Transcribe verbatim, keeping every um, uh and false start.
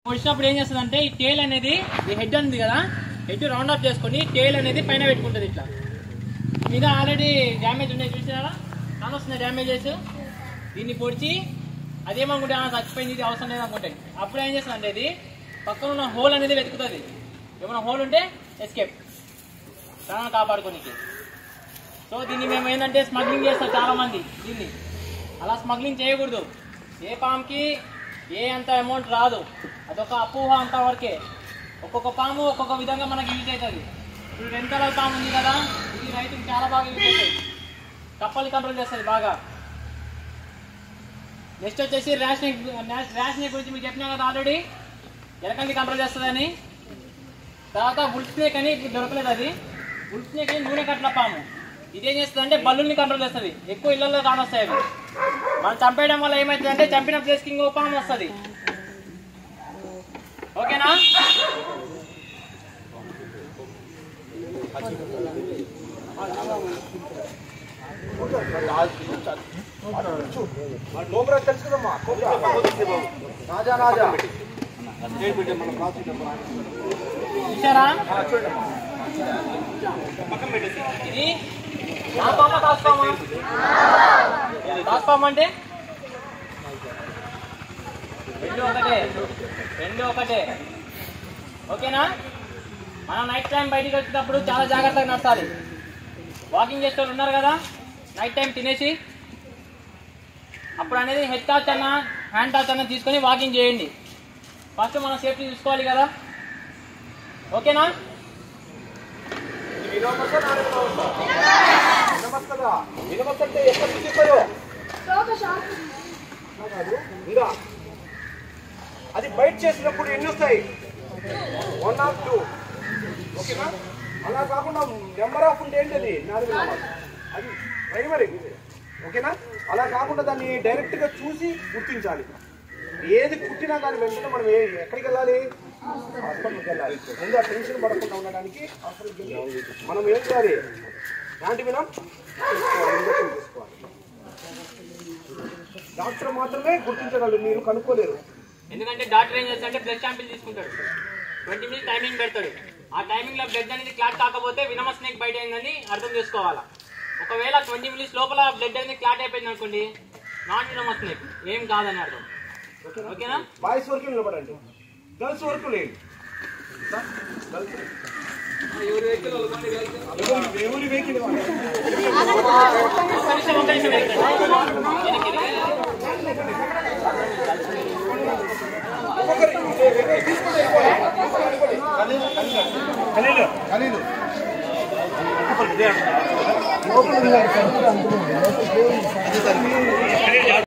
వచ్చినప్పుడు ఏం చేస్తుందంటే ఈ టేల్ అనేది ఈ హెడ్ ఉంది కదా, హెడ్ రౌండ్ అప్ చేసుకొని టేల్ అనేది పైన పెట్టుకుంటుంది. ఇట్లా మీద ఆల్రెడీ డ్యామేజ్ ఉన్నాయి చూసినారా, చాలా వస్తున్నాయి డ్యామేజెస్. దీన్ని పొడిచి అదేమనుకుంటే చచ్చిపోయింది, ఇది అవసరం లేదు అనుకుంటాయి. అప్పుడు ఏం చేస్తుంది అంటే ఇది పక్కన ఉన్న హోల్ అనేది వెతుకుతుంది. ఏమైనా హోల్ ఉంటే ఎస్కేప్ ప్రాణం కాపాడుకోనికి. సో దీన్ని మేము ఏంటంటే స్మగ్లింగ్ చేస్తాం చాలా మంది. దీన్ని అలా స్మగ్లింగ్ చేయకూడదు. ఏ పాముకి ఏ అంత అమౌంట్ రాదు, అదొక అపోహ అంతవరకే. ఒక్కొక్క పాము ఒక్కొక్క విధంగా మనకి యూజ్ అవుతుంది. ఇప్పుడు రెండు కలర్ పాము ఉంది కదా, ఇది రైతుకి చాలా బాగా యూజ్ అవుతుంది. కప్పల్ని కంట్రోల్ చేస్తుంది బాగా. నెక్స్ట్ వచ్చేసి ర్యాషనింగ్. ర్యాషనింగ్ గురించి మీకు చెప్పినా కదా ఆల్రెడీ, ఎలకల్ని కంట్రోల్ చేస్తుందని. తర్వాత బుల్ స్నేక్ అని ఇప్పుడు దొరకలేదు. అది బుల్ స్నేక్ అని నూనె కట్ల పాము. ఇదేం చేస్తుంది అంటే బల్లుల్ని కంట్రోల్ చేస్తుంది. ఎక్కువ ఇళ్లలో కానొస్తాయి అవి. మనం చంపేయడం వల్ల ఏమవుతుంది అంటే చంపిన ప్లేస్కి ఇంకో పాము వస్తుంది. ఓకేనా? చూసారా, ఇది దాస్పామా దాస్పామా దాస్పామా అంటే రెండు ఒకటే, రెండు ఒకటే. ఓకేనా? మనం నైట్ టైం బయటికి వచ్చేటప్పుడు చాలా జాగ్రత్తగా నడచాలి. వాకింగ్ చేసే వాళ్ళు ఉన్నారు కదా, నైట్ టైం తినేసి అప్పుడు అనేది హెడ్ టార్చ్ అన్న హ్యాండ్ టార్చ్ అన్న తీసుకొని వాకింగ్ చేయండి. ఫస్ట్ మనం సేఫ్టీ చూసుకోవాలి కదా. ఓకేనా? అది బయట చేసినప్పుడు ఎన్ని వస్తాయి? One of two. ఓకేనా? అలా కాకుండా నెంబర్ ఆఫ్ ఉంటే ఏంటది నాలుగు అది ప్రైమరీ. ఓకేనా? అలా కాకుండా దాన్ని డైరెక్ట్ గా చూసి గుర్తించాలి. ఏది పుట్టినా కానీ వెంటనే మనం ఎక్కడికి వెళ్ళాలి? హాస్పిటల్కి వెళ్ళాలి. ముందు ఆ టెన్షన్ పడకుండా ఉండడానికి హాస్పిటల్కి వెళ్ళి మనం ఏం చేయాలి? యాంటీవినం ఇంజక్షన్ తీసుకోవాలి. డాక్టర్ మాత్రమే గుర్తించగలరు, మీరు కనుక్కోలేరు. ఎందుకంటే డాక్టర్ ఏం చేస్తాడంటే బ్లడ్ శాంపిల్ తీసుకుంటాడు, ట్వంటీ మినిట్స్ టైమింగ్ పెడతాడు. ఆ టైమింగ్ లో బ్లడ్ అనేది క్లాట్ కాకపోతే వినమ స్నేక్ బయట అయిందని అర్థం చేసుకోవాలా. ఒకవేళ ట్వంటీ మినిట్స్ లోపల బ్లడ్ అనేది క్లాట్ అయిపోయింది అనుకోండి, నాన్ వినమ స్నేక్, ఏం కాదని అర్థం. ఓకేనా? బాయ్స్ వరకు నిలబడండి, గర్ల్స్ వరకు లేదు. ఎవరి వెహికల్ ఖలీలు